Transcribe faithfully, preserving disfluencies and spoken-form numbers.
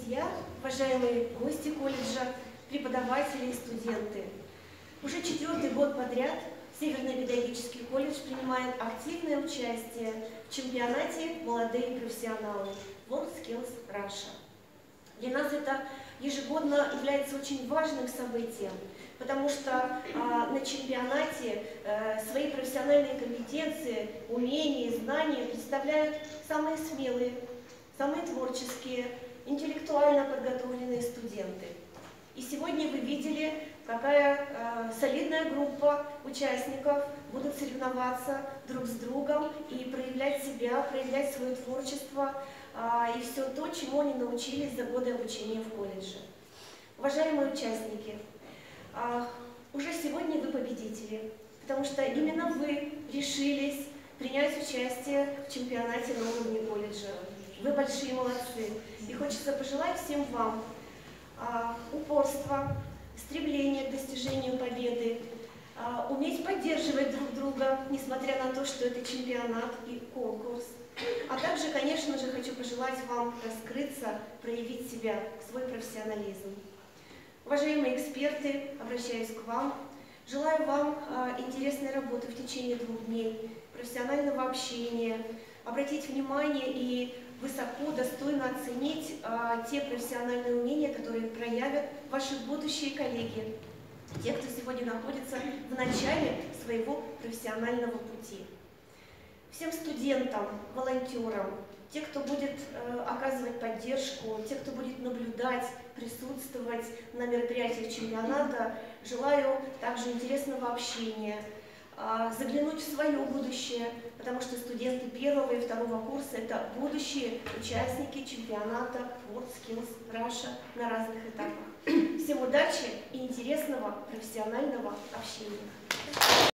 друзья, уважаемые гости колледжа, преподаватели и студенты! Уже четвертый год подряд Северный педагогический колледж принимает активное участие в чемпионате «Молодые профессионалы» WorldSkills Russia. Для нас это ежегодно является очень важным событием, потому что а, на чемпионате а, свои профессиональные компетенции, умения и знания представляют самые смелые, самые творческие, интеллектуально подготовленные студенты. И сегодня вы видели, какая э, солидная группа участников будут соревноваться друг с другом и проявлять себя, проявлять свое творчество э, и все то, чему они научились за годы обучения в колледже. Уважаемые участники, э, уже сегодня вы победители, потому что именно вы решились принять участие в чемпионате на уровне колледжа. Вы большие молодцы. И хочется пожелать всем вам а, упорства, стремления к достижению победы, а, уметь поддерживать друг друга, несмотря на то, что это чемпионат и конкурс. А также, конечно же, хочу пожелать вам раскрыться, проявить себя, свой профессионализм. Уважаемые эксперты, обращаюсь к вам. Желаю вам а, интересной работы в течение двух дней, профессионального общения, обратить внимание и высоко, достойно оценить а, те профессиональные умения, которые проявят ваши будущие коллеги, те, кто сегодня находится в начале своего профессионального пути. Всем студентам, волонтерам, те, кто будет э, оказывать поддержку, те, кто будет наблюдать, присутствовать на мероприятиях чемпионата, желаю также интересного общения, заглянуть в свое будущее, потому что студенты первого и второго курса – это будущие участники чемпионата WorldSkills Russia на разных этапах. Всем удачи и интересного профессионального общения!